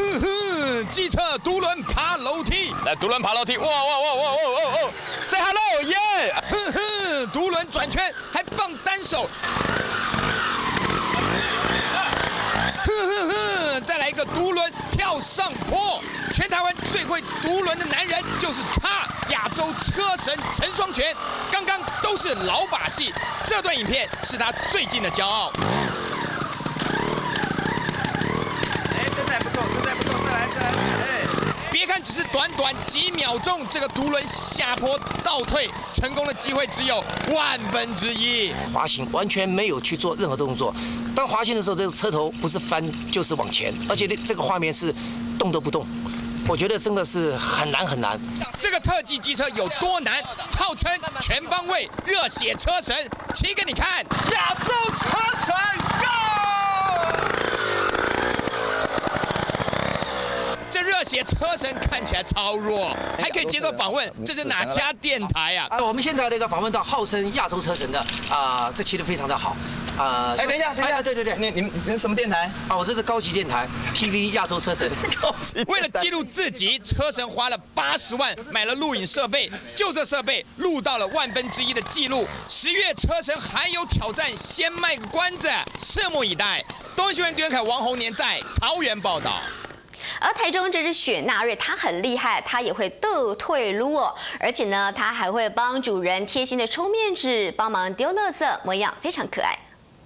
机车独轮爬楼梯， 来独轮爬楼梯，哇！Say hello， 耶！ 独轮转圈还放单手，再来一个独轮跳上坡。全台湾最会独轮的男人就是他，亚洲车神陈双全。刚刚都是老把戏，这段影片是他最近的骄傲。 这次还不错，再来。 别看只是短短几秒钟，这个独轮下坡倒退，成功的机会只有1/1000。 滑行完全没有去做任何动作，当滑行的时候，这个车头不是翻就是往前，而且这个画面是动都不动。我觉得真的是很难。 这个特技机车有多难？号称全方位热血车神，骑给你看！ 亚洲车神 Go！ 这热血车神看起来超弱，还可以接受访问，这是哪家电台啊？ 我们现在访问到号称亚洲车神的这骑得非常的好。 等一下， 对， 你是什么电台？ 我这是高级电台 TV 亚洲车神。 高级。 为了记录自己，车神花了80万买了录影设备，就这设备录到了1/1000的记录。10月车神还有挑战，先卖个关子，拭目以待。东森新闻丁元凯、王宏年在桃园报道。 而台中这只雪纳瑞，它很厉害，它也会倒退撸哦，而且呢，它还会帮主人贴心的抽面纸，帮忙丢垃圾，模样非常可爱。